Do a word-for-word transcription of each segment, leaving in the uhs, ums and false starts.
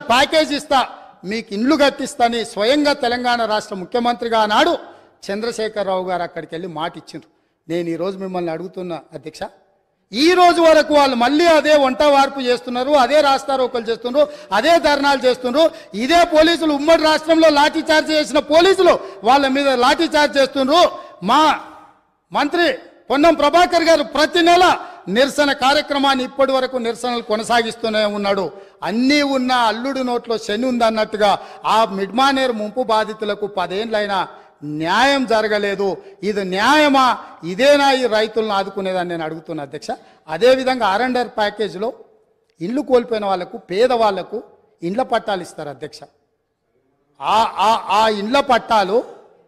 Package ఇస్తా, మీకు ఇండ్లు కట్టిస్తాని స్వయంగా తెలంగాణ రాష్ట్ర ముఖ్యమంత్రిగా ఆనాడు చంద్రశేఖరరావు గారు అక్కడికి వెళ్ళి మాట ఇచ్చిండ్రు. నేను ఈరోజు మిమ్మల్ని అడుగుతున్నా అధ్యక్ష, ఈ రోజు వరకు వాళ్ళు మళ్ళీ అదే వంట వార్పు చేస్తున్నారు, అదే రాస్తారోకలు చేస్తున్నారు, అదే ధర్నాలు చేస్తున్నారు. ఇదే పోలీసులు ఉమ్మడి రాష్ట్రంలో లాఠీ చార్జ్ చేసిన పోలీసులు వాళ్ళ మీద లాఠీ చార్జ్ చేస్తున్నారు. మా మంత్రి పొన్నం ప్రభాకర్ గారు ప్రతి నెల నిరసన కార్యక్రమాన్ని ఇప్పటి వరకు నిరసనలు కొనసాగిస్తూనే ఉన్నాడు. అన్నీ ఉన్న అల్లుడు నోట్లో శని ఉందన్నట్టుగా ఆ మిడ్మానేర్ ముంపు బాధితులకు పదేళ్ళైనా న్యాయం జరగలేదు. ఇది న్యాయమా? ఇదేనా ఈ రైతులను ఆదుకునేదని నేను అడుగుతున్నా అధ్యక్ష. అదేవిధంగా ఆర్ అండ్ ఆర్ ప్యాకేజీలో ఇల్లు కోల్పోయిన వాళ్లకు, పేదవాళ్లకు ఇండ్ల పట్టాలు ఇస్తారు అధ్యక్ష. ఆ ఆ ఇండ్ల పట్టాలు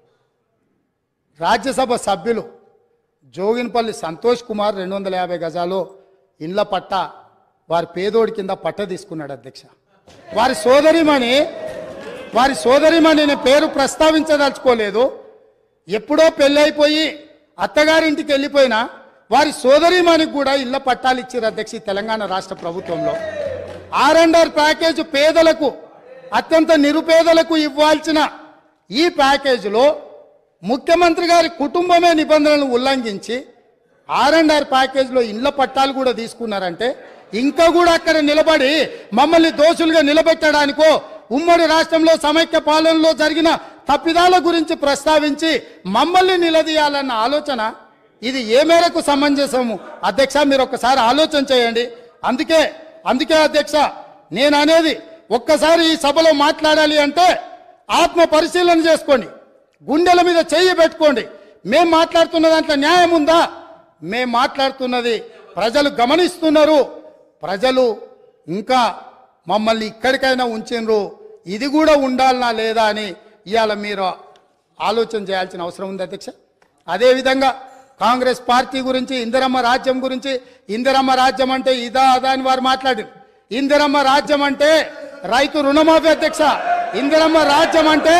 రాజ్యసభ సభ్యులు జోగిన్పల్లి సంతోష్ కుమార్ రెండు వందల యాభై గజాలు ఇండ్ల పట్ట వారి పేదోడి కింద పట్ట తీసుకున్నాడు అధ్యక్ష. వారి సోదరిమణి వారి సోదరిమణి నేను పేరు ప్రస్తావించదలుచుకోలేదు, ఎప్పుడో పెళ్ళైపోయి అత్తగారింటికి వెళ్ళిపోయినా వారి సోదరిమణికి కూడా ఇళ్ల పట్టాలు ఇచ్చారు అధ్యక్ష తెలంగాణ రాష్ట్ర ప్రభుత్వంలో. ఆర్ అండ్ ఆర్ ప్యాకేజ్ పేదలకు, అత్యంత నిరుపేదలకు ఇవ్వాల్సిన ఈ ప్యాకేజీలో ముఖ్యమంత్రి గారి కుటుంబమే నిబంధనలను ఉల్లంఘించి ఆర్ అండ్ ఆర్ ప్యాకేజ్లో ఇళ్ల పట్టాలు కూడా తీసుకున్నారంటే ఇంకా కూడా అక్కడ నిలబడి మమ్మల్ని దోషులుగా నిలబెట్టడానికో, ఉమ్మడి రాష్ట్రంలో సమైక్య పాలనలో జరిగిన తప్పిదాల గురించి ప్రస్తావించి మమ్మల్ని నిలదీయాలన్న ఆలోచన ఇది ఏ మేరకు సమంజసము అధ్యక్ష? మీరు ఒక్కసారి ఆలోచన చేయండి. అందుకే అందుకే అధ్యక్ష నేను అనేది, ఒక్కసారి ఈ సభలో మాట్లాడాలి అంటే ఆత్మ పరిశీలన చేసుకోండి, గుండెల మీద చెయ్యి పెట్టుకోండి. మేం మాట్లాడుతున్న దాంట్లో న్యాయం ఉందా? మేం మాట్లాడుతున్నది ప్రజలు గమనిస్తున్నారు. ప్రజలు ఇంకా మమ్మల్ని ఇక్కడికైనా ఉంచినరు, ఇది కూడా ఉండాలనా లేదా అని ఇవాళ మీరు ఆలోచన చేయాల్సిన అవసరం ఉంది అధ్యక్ష. అదేవిధంగా కాంగ్రెస్ పార్టీ గురించి, ఇందిరమ్మ రాజ్యం గురించి, ఇందిరమ్మ రాజ్యం అంటే ఇదా అదా అని వారు మాట్లాడారు. ఇందిరమ్మ రాజ్యం అంటే రైతు రుణమాఫీ అధ్యక్ష. ఇందిరమ్మ రాజ్యం అంటే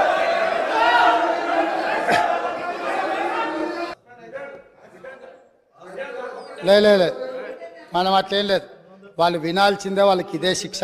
లేదు, మనం అట్లేం లేదు. వాళ్ళు వినాల్సిందే, వాళ్ళకి ఇదే శిక్ష.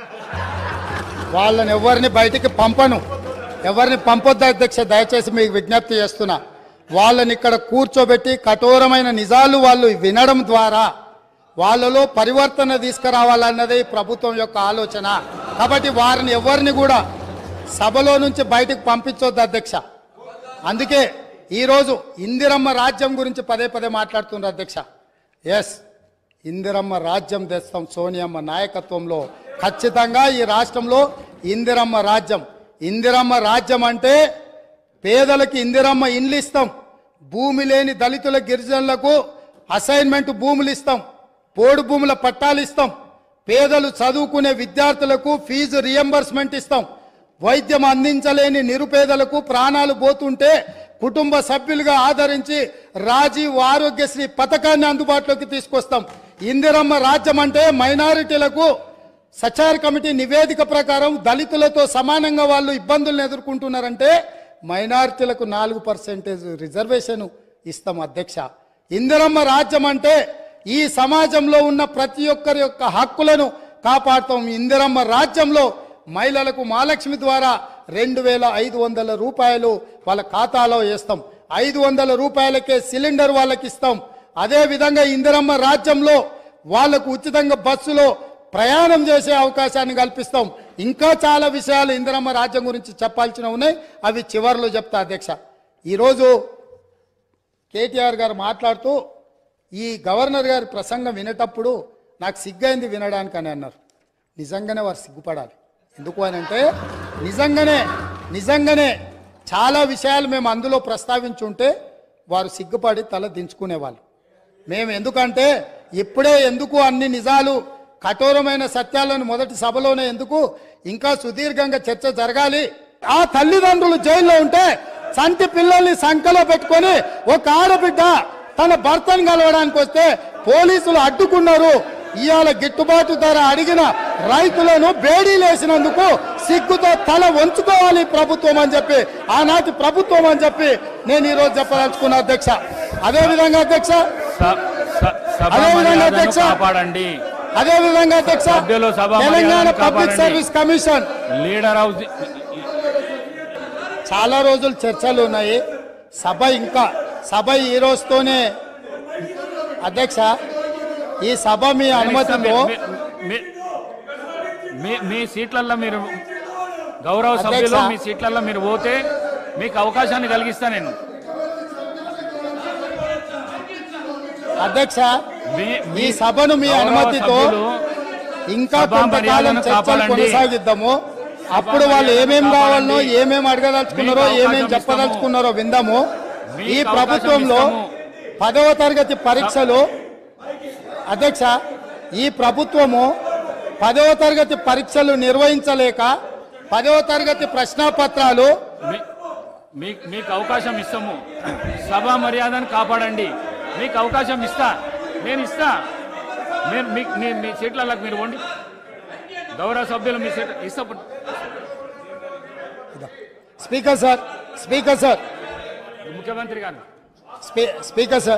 వాళ్ళని ఎవరిని బయటికి పంపను, ఎవరిని పంపొద్దు అధ్యక్ష. దయచేసి మీకు విజ్ఞప్తి చేస్తున్నా, వాళ్ళని ఇక్కడ కూర్చోబెట్టి కఠోరమైన నిజాలు వాళ్ళు వినడం ద్వారా వాళ్ళలో పరివర్తన తీసుకురావాలన్నదే ప్రభుత్వం యొక్క ఆలోచన. కాబట్టి వారిని ఎవరిని కూడా సభలో నుంచి బయటకు పంపించొద్దు అధ్యక్ష. అందుకే ఈరోజు ఇందిరమ్మ రాజ్యం గురించి పదే పదే మాట్లాడుతున్నారు అధ్యక్ష. ఎస్, ఇందిరమ్మ రాజ్యం తెస్తాం సోనియమ్మ నాయకత్వంలో. ఖచ్చితంగా ఈ రాష్ట్రంలో ఇందిరమ్మ రాజ్యం. ఇందిరమ్మ రాజ్యం అంటే పేదలకి ఇందిరమ్మ ఇండ్లు ఇస్తాం, భూమి లేని దళితుల గిరిజనులకు అసైన్మెంట్ భూములు ఇస్తాం, పోడు భూముల పట్టాలు ఇస్తాం, పేదలు చదువుకునే విద్యార్థులకు ఫీజు రియంబర్స్మెంట్ ఇస్తాం, వైద్యం అందించలేని నిరుపేదలకు ప్రాణాలు పోతుంటే కుటుంబ సభ్యులుగా ఆదరించి రాజీవ్ ఆరోగ్యశ్రీ పథకాన్ని అందుబాటులోకి తీసుకొస్తాం. ఇందిరమ్మ రాజ్యం అంటే మైనారిటీలకు సచార్ కమిటీ నివేదిక ప్రకారం దళితులతో సమానంగా వాళ్ళు ఇబ్బందులను ఎదుర్కొంటున్నారంటే మైనారిటీలకు నాలుగు పర్సెంటేజ్ రిజర్వేషన్ ఇస్తాం అధ్యక్ష. ఇందిరమ్మ రాజ్యం అంటే ఈ సమాజంలో ఉన్న ప్రతి ఒక్కరి యొక్క హక్కులను కాపాడుతాం. ఇందిరమ్మ రాజ్యంలో మహిళలకు మహాలక్ష్మి ద్వారా రెండు వేల ఐదు వందల రూపాయలు వాళ్ళ ఖాతాలో వేస్తాం, ఐదు వందల రూపాయలకే సిలిండర్ వాళ్ళకి ఇస్తాం. అదేవిధంగా ఇందిరమ్మ రాజ్యంలో వాళ్లకు ఉచితంగా బస్సులో ప్రయాణం చేసే అవకాశాన్ని కల్పిస్తాం. ఇంకా చాలా విషయాలు ఇందిరమ్మ రాజ్యం గురించి చెప్పాల్సిన ఉన్నాయి, అవి చివరిలో చెప్తా అధ్యక్ష. ఈరోజు కేటీఆర్ గారు మాట్లాడుతూ ఈ గవర్నర్ గారి ప్రసంగం వినేటప్పుడు నాకు సిగ్గైంది వినడానికి అని అన్నారు. నిజంగానే వారు సిగ్గుపడాలి. ఎందుకు అని అంటే నిజంగానే నిజంగానే చాలా విషయాలు మేము అందులో ప్రస్తావించుంటే వారు సిగ్గుపడి తల దించుకునేవాళ్ళు. మేము ఎందుకంటే ఇప్పుడే ఎందుకు అన్ని నిజాలు కఠోరమైన సత్యాలను మొదటి సభలోనే ఎందుకు, ఇంకా సుదీర్ఘంగా చర్చ జరగాలి. ఆ తల్లిదండ్రులు జైల్లో ఉంటే సంటి పిల్లల్ని సంకలో పెట్టుకొని ఒక ఆడబిడ్డ తన భర్తను కలవడానికి వస్తే పోలీసులు అడ్డుకున్నారు. ఇవాళ గిట్టుబాటు ధర అడిగిన రైతులను బేడీలేసినందుకు సిగ్గుతో తల వంచుకోవాలి ప్రభుత్వం అని చెప్పి, ఆనాటి ప్రభుత్వం అని చెప్పి నేను ఈరోజు చెప్పదలుచుకున్నా అధ్యక్ష. అదేవిధంగా అధ్యక్ష అదేవిధంగా అధ్యక్ష అదే విధంగా అధ్యక్ష Telangana public service commission leader house చాలా రోజులు చర్చలు ఉన్నాయి. సభ ఇంకా సభ ఈ రోజుతోనే అధ్యక్ష ఈ సభ మీ అనుమతితో మీ సీట్లలో మీరు గౌరవ సభ్యులు మీ సీట్లలో మీరు పోతే మీకు అవకాశాన్ని కలిగిస్తా నేను. అధ్యక్ష ఈ సభను మీ అనుమతితో ఇంకా కొంతకాలం చర్చలు కొనసాగిద్దాము. అప్పుడు వాళ్ళు ఏమేం కావాలనో ఏమేమి అడగదలుచుకున్నారో ఏమేమి చెప్పదలుచుకున్నారో విందాము. ఈ ప్రభుత్వంలో పదవ తరగతి పరీక్షలు అధ్యక్ష ఈ ప్రభుత్వము పదవ తరగతి పరీక్షలు నిర్వహించలేక పదవ తరగతి ప్రశ్నాపత్రాలు మీకు అవకాశం ఇస్తాము. సభ మర్యాదను కాపాడండి. మీకు అవకాశం ఇస్తా, నేను ఇస్తా. నేను మీ సీట్లకు మీరు వండి గౌరవ సభ్యులు మీ సీట్ ఇస్తా. స్పీకర్ సార్ స్పీకర్ సార్ ముఖ్యమంత్రి గారు speaker sir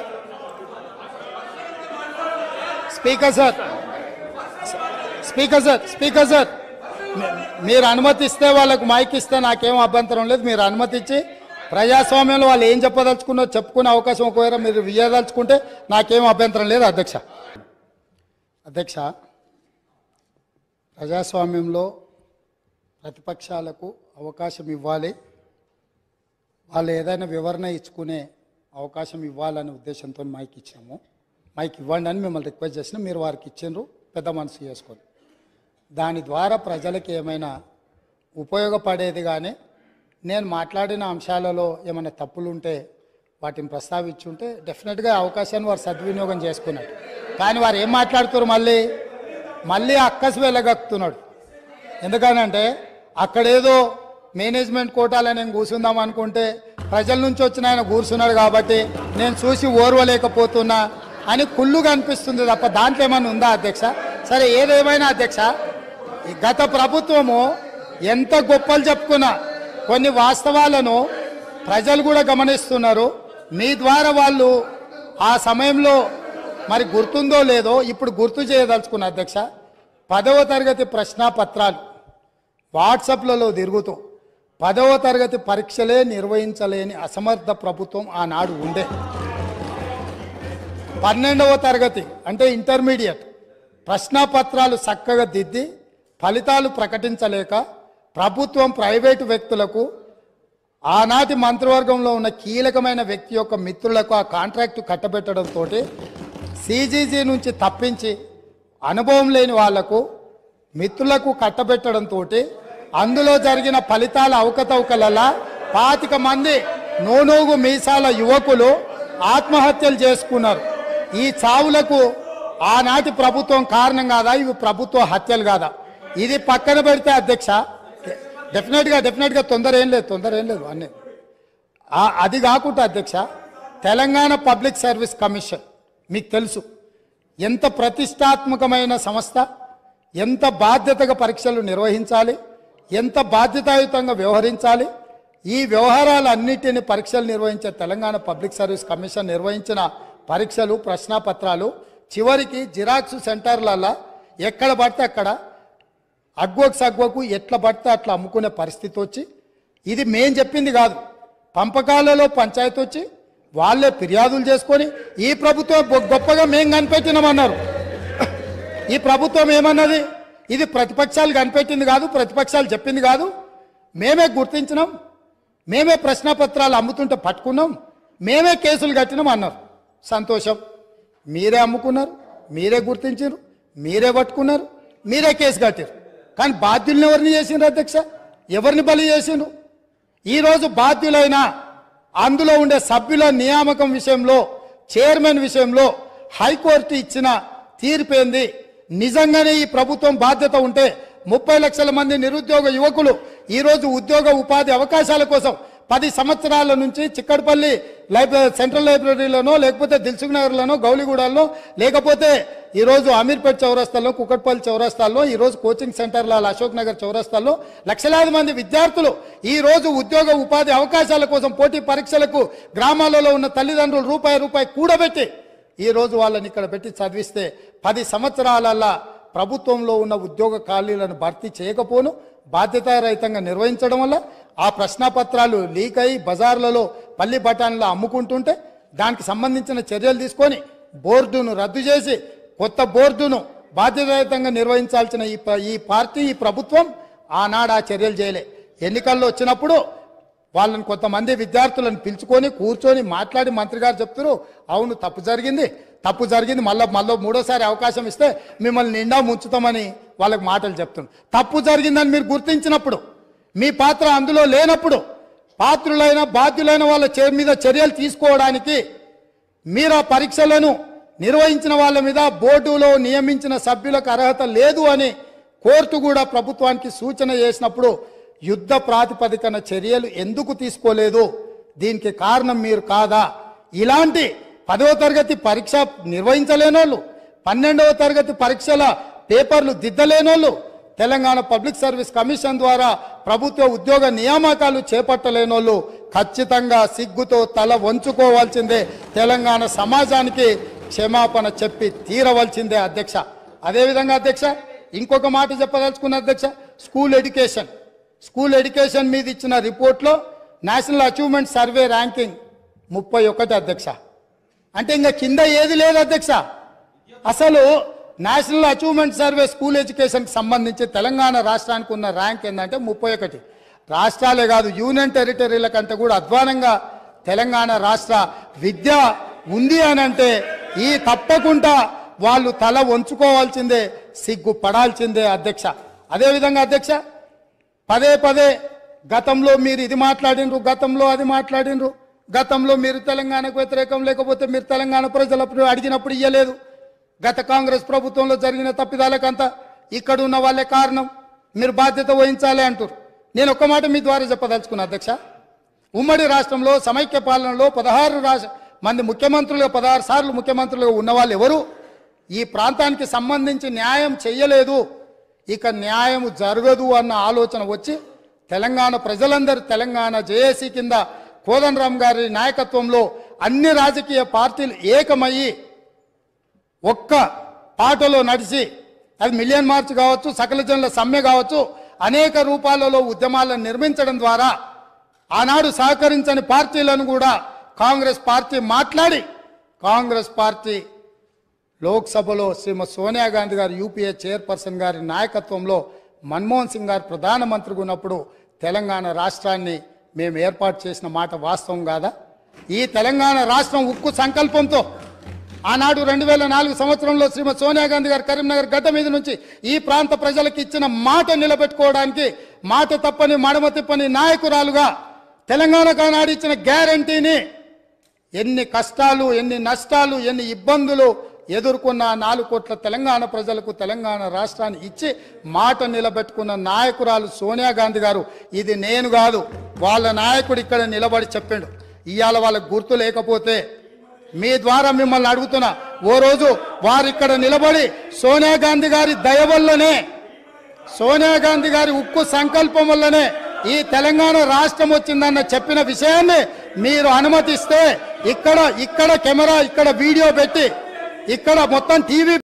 speaker sir speaker sir speaker sir మీరు అనుమతిస్తే వాళ్ళకు మైక్ ఇస్తే నాకేం అభ్యంతరం లేదు. మీరు అనుమతించి ప్రజాస్వామ్యంలో వాళ్ళు ఏం చెప్పదలుచుకున్నో చెప్పుకునే అవకాశం ఒకవేళ మీరు ఇవ్వదలుచుకుంటే నాకేం అభ్యంతరం లేదు అధ్యక్ష. అధ్యక్ష ప్రజాస్వామ్యంలో ప్రతిపక్షాలకు అవకాశం ఇవ్వాలి, వాళ్ళు ఏదైనా వివరణ ఇచ్చుకునే అవకాశం ఇవ్వాలనే ఉద్దేశంతో మైక్ ఇచ్చాము. మైక్ ఇవ్వండి అని మిమ్మల్ని రిక్వెస్ట్ చేసినా మీరు వారికి ఇచ్చిండ్రు, పెద్ద మనసు చేసుకొని. దాని ద్వారా ప్రజలకు ఏమైనా ఉపయోగపడేది కానీ నేను మాట్లాడిన అంశాలలో ఏమైనా తప్పులు ఉంటే వాటిని ప్రస్తావించుంటే డెఫినెట్గా అవకాశాన్ని వారు సద్వినియోగం చేసుకున్నారు. కానీ వారు ఏం మాట్లాడుతున్నారు, మళ్ళీ మళ్ళీ అక్కసు వెళ్ళగక్కుతున్నాడు. ఎందుకనంటే అక్కడేదో మేనేజ్మెంట్ కోటాలో నేను కూర్చుందాం అనుకుంటే ప్రజల నుంచి వచ్చిన ఆయన కూర్చున్నాడు కాబట్టి నేను చూసి ఓర్వలేకపోతున్నా అని కుళ్ళుగా అనిపిస్తుంది తప్ప దాంట్లో ఏమైనా ఉందా అధ్యక్ష? సరే ఏదేమైనా అధ్యక్ష గత ప్రభుత్వము ఎంత గొప్పలు చెప్పుకున్నా కొన్ని వాస్తవాలను ప్రజలు కూడా గమనిస్తున్నారు. మీ ద్వారా వాళ్ళు ఆ సమయంలో మరి గుర్తుందో లేదో ఇప్పుడు గుర్తు చేయదలుచుకున్న అధ్యక్ష, పదవ తరగతి ప్రశ్నాపత్రాలు వాట్సాప్లలో తిరుగుతూ పదవ తరగతి పరీక్షలే నిర్వహించలేని అసమర్థ ప్రభుత్వం ఆనాడు ఉండే. పన్నెండవ తరగతి అంటే ఇంటర్మీడియట్ ప్రశ్నాపత్రాలు చక్కగా దిద్ది ఫలితాలు ప్రకటించలేక ప్రభుత్వం ప్రైవేటు వ్యక్తులకు ఆనాటి మంత్రివర్గంలో ఉన్న కీలకమైన వ్యక్తి యొక్క మిత్రులకు ఆ కాంట్రాక్టు కట్టబెట్టడంతో సీజీజీ నుంచి తప్పించి అనుభవం లేని వాళ్లకు మిత్రులకు కట్టబెట్టడంతో అందులో జరిగిన ఫలితాల అవకతవకలలా పాతిక మంది నోనోగు మీసాల యువకులు ఆత్మహత్యలు చేసుకున్నారు. ఈ చావులకు ఆనాటి ప్రభుత్వం కారణం కాదా? ఇవి ప్రభుత్వ హత్యలు కాదా? ఇది పక్కన పెడితే అధ్యక్ష డెఫినెట్గా డెఫినెట్గా తొందర ఏం లేదు తొందర ఏం లేదు అన్నీ అది కాకుండా అధ్యక్ష తెలంగాణ పబ్లిక్ సర్వీస్ కమిషన్ మీకు తెలుసు ఎంత ప్రతిష్టాత్మకమైన సంస్థ, ఎంత బాధ్యతగా పరీక్షలు నిర్వహించాలి, ఎంత బాధ్యతాయుతంగా వ్యవహరించాలి. ఈ వ్యవహారాలన్నిటిని పరీక్షలు నిర్వహించే తెలంగాణ పబ్లిక్ సర్వీస్ కమిషన్ నిర్వహించిన పరీక్షలు ప్రశ్నాపత్రాలు చివరికి జిరాక్స్ సెంటర్లలో ఎక్కడ పడితే అక్కడ అగ్వకు సగ్వకు ఎట్లా పడితే అట్లా అమ్ముకునే పరిస్థితి వచ్చి, ఇది మేం చెప్పింది కాదు, పంపకాలలో పంచాయతీ వచ్చి వాళ్ళే ఫిర్యాదులు చేసుకొని ఈ ప్రభుత్వం గొప్పగా మేం కనిపెట్టినామన్నారు. ఈ ప్రభుత్వం ఏమన్నది, ఇది ప్రతిపక్షాలు కనిపెట్టింది కాదు, ప్రతిపక్షాలు చెప్పింది కాదు, మేమే గుర్తించినాం, మేమే ప్రశ్నపత్రాలు అమ్ముతుంటే పట్టుకున్నాం, మేమే కేసులు కట్టినాం అన్నారు. సంతోషం, మీరే అమ్ముకున్నారు, మీరే గుర్తించారు, మీరే పట్టుకున్నారు, మీరే కేసు కట్టారు. కానీ బాధ్యులను ఎవరిని చేసిండ్రు అధ్యక్ష? ఎవరిని బలి చేసిండ్రు? ఈరోజు బాధ్యులైన అందులో ఉండే సభ్యుల నియామకం విషయంలో, చైర్మన్ విషయంలో హైకోర్టు ఇచ్చిన తీర్పేంది? నిజంగానే ఈ ప్రభుత్వం బాధ్యత ఉంటే ముప్పై లక్షల మంది నిరుద్యోగ యువకులు ఈరోజు ఉద్యోగ ఉపాధి అవకాశాల కోసం పది సంవత్సరాల నుంచి చిక్కడపల్లి లైబ్రరీ సెంట్రల్ లైబ్రరీలోనో లేకపోతే దిల్సుఖ్ నగర్లోనో గౌలిగూడలో లేకపోతే ఈరోజు అమీర్పేట్ చౌరస్తాల్లో కుకట్పల్లి చౌరస్తాల్లో ఈరోజు కోచింగ్ సెంటర్ల అశోక్ నగర్ చౌరస్తాల్లో లక్షలాది మంది విద్యార్థులు ఈరోజు ఉద్యోగ ఉపాధి అవకాశాల కోసం పోటీ పరీక్షలకు గ్రామాలలో ఉన్న తల్లిదండ్రులు రూపాయి రూపాయి కూడబెట్టి ఈరోజు వాళ్ళని ఇక్కడ పెట్టి చదివిస్తే పది సంవత్సరాలల్లా ప్రభుత్వంలో ఉన్న ఉద్యోగ ఖాళీలను భర్తీ చేయకపోను బాధ్యతారహితంగా నిర్వహించడం వల్ల ఆ ప్రశ్నపత్రాలు లీక్ అయి బజార్లలో పల్లి బఠాన్లు అమ్ముకుంటుంటే దానికి సంబంధించిన చర్యలు తీసుకొని బోర్డును రద్దు చేసి కొత్త బోర్డును బాధ్యతారహితంగా నిర్వహించాల్సిన ఈ ప్ర- ఈ పార్టీ ఈ ప్రభుత్వం ఆనాడు ఆ చర్యలు చేయలే. ఎన్నికల్లో వచ్చినప్పుడు వాళ్ళని కొంతమంది విద్యార్థులను పిలుచుకొని కూర్చొని మాట్లాడి మంత్రి గారు చెప్తారు అవును తప్పు జరిగింది తప్పు జరిగింది మళ్ళీ మళ్ళీ మూడోసారి అవకాశం ఇస్తే మిమ్మల్ని నిండా ముంచుతామని వాళ్ళకి మాటలు చెప్తున్నారు. తప్పు జరిగిందని మీరు గుర్తించినప్పుడు మీ పాత్ర అందులో లేనప్పుడు పాత్రులైన బాధ్యులైన వాళ్ళ చే మీద చర్యలు తీసుకోవడానికి మీరు ఆ పరీక్షలను నిర్వహించిన వాళ్ళ మీద బోర్డులో నియమించిన సభ్యులకు అర్హత లేదు అని కోర్టు కూడా ప్రభుత్వానికి సూచన చేసినప్పుడు యుద్ధ ప్రాతిపదికన చర్యలు ఎందుకు తీసుకోలేదు? దీనికి కారణం మీరు కాదా? ఇలాంటి పదవ తరగతి పరీక్ష నిర్వహించలేనోళ్ళు, పన్నెండవ తరగతి పరీక్షల పేపర్లు దిద్దలేనోళ్ళు, తెలంగాణ పబ్లిక్ సర్వీస్ కమిషన్ ద్వారా ప్రభుత్వ ఉద్యోగ నియామకాలు చేపట్టలేనోళ్ళు ఖచ్చితంగా సిగ్గుతో తల వంచుకోవాల్సిందే. తెలంగాణ సమాజానికి క్షమాపణ చెప్పి తీరవలసిందే అధ్యక్ష. అదేవిధంగా అధ్యక్ష ఇంకొక మాట చెప్పదలుచుకున్న అధ్యక్ష, స్కూల్ ఎడ్యుకేషన్ స్కూల్ ఎడ్యుకేషన్ మీద ఇచ్చిన రిపోర్ట్లో నేషనల్ అచీవ్మెంట్ సర్వే ర్యాంకింగ్ ముప్పై ఒకటి అధ్యక్ష. అంటే ఇంకా కింద ఏది లేదు అధ్యక్ష. అసలు నేషనల్ అచీవ్మెంట్ సర్వే స్కూల్ ఎడ్యుకేషన్కి సంబంధించి తెలంగాణ రాష్ట్రానికి ఉన్న ర్యాంక్ ఏంటంటే ముప్పై ఒకటి. రాష్ట్రాలే కాదు యూనియన్ టెరిటరీల కంటే కూడా అధ్వానంగా తెలంగాణ రాష్ట్ర విద్య ఉంది అని అంటే ఈ తప్పకుండా వాళ్ళు తల వంచుకోవాల్సిందే, సిగ్గుపడాల్సిందే అధ్యక్ష. అదేవిధంగా అధ్యక్ష పదే పదే గతంలో మీరు ఇది మాట్లాడినరు, గతంలో అది మాట్లాడినరు, గతంలో మీరు తెలంగాణకు వ్యతిరేకం లేకపోతే మీరు తెలంగాణ ప్రజలప్పుడు అడిగినప్పుడు ఇయ్యలేదు, గత కాంగ్రెస్ ప్రభుత్వంలో జరిగిన తప్పిదాలకంతా ఇక్కడ ఉన్న వాళ్ళే కారణం, మీరు బాధ్యత వహించాలి అంటారు. నేను ఒక్క మాట మీ ద్వారా చెప్పదలుచుకున్నా అధ్యక్ష, ఉమ్మడి రాష్ట్రంలో సమైక్య పాలనలో పదహారు రాష్ట్ర మంది ముఖ్యమంత్రులుగా పదహారు సార్లు ముఖ్యమంత్రులుగా ఉన్నవాళ్ళు ఎవరు ఈ ప్రాంతానికి సంబంధించి న్యాయం చెయ్యలేదు, ఇక న్యాయం జరగదు అన్న ఆలోచన వచ్చి తెలంగాణ ప్రజలందరూ తెలంగాణ జేఏసీ కింద కోదండరామ్ గారి నాయకత్వంలో అన్ని రాజకీయ పార్టీలు ఏకమయ్యి ఒక్క పాటలో నడిచి అది మిలియన్ మార్చ్ కావచ్చు, సకల జనుల సమ్మె కావచ్చు, అనేక రూపాలలో ఉద్యమాలను నిర్మించడం ద్వారా ఆనాడు సహకరించని పార్టీలను కూడా కాంగ్రెస్ పార్టీ మాట్లాడి కాంగ్రెస్ పార్టీ లోక్సభలో శ్రీమతి సోనియా గాంధీ గారు యూపీఏ చైర్పర్సన్ గారి నాయకత్వంలో మన్మోహన్ సింగ్ గారు ప్రధానమంత్రిగా ఉన్నప్పుడు తెలంగాణ రాష్ట్రాన్ని మేము ఏర్పాటు చేసిన మాట వాస్తవం కాదా? ఈ తెలంగాణ రాష్ట్రం ఉక్కు సంకల్పంతో ఆనాడు రెండు వేల నాలుగు సంవత్సరంలో శ్రీమతి సోనియా గాంధీ గారు కరీంనగర్ గడ్డ మీద నుంచి ఈ ప్రాంత ప్రజలకు ఇచ్చిన మాట నిలబెట్టుకోవడానికి మాట తప్పని మడమ తిప్పని నాయకురాలుగా తెలంగాణకు ఆనాడు ఇచ్చిన గ్యారంటీని ఎన్ని కష్టాలు ఎన్ని నష్టాలు ఎన్ని ఇబ్బందులు ఎదుర్కొన్న నాలుగు కోట్ల తెలంగాణ ప్రజలకు తెలంగాణ రాష్ట్రాన్ని ఇచ్చి మాట నిలబెట్టుకున్న నాయకురాలు సోనియా గాంధీ గారు. ఇది నేను కాదు, వాళ్ళ నాయకుడు ఇక్కడ నిలబడి చెప్పిండు. ఇవాళ వాళ్ళకు గుర్తు లేకపోతే మీ ద్వారా మిమ్మల్ని అడుగుతున్నా, ఓ రోజు వారు ఇక్కడ నిలబడి సోనియా గాంధీ గారి దయ వల్లనే సోనియా గాంధీ గారి ఉక్కు సంకల్పం వల్లనే ఈ తెలంగాణ రాష్ట్రం వచ్చిందన్న చెప్పిన విషయాన్ని మీరు అనుమతిస్తే ఇక్కడ ఇక్కడ కెమెరా ఇక్కడ వీడియో పెట్టి ఇక్కడ మొత్తం టీవీ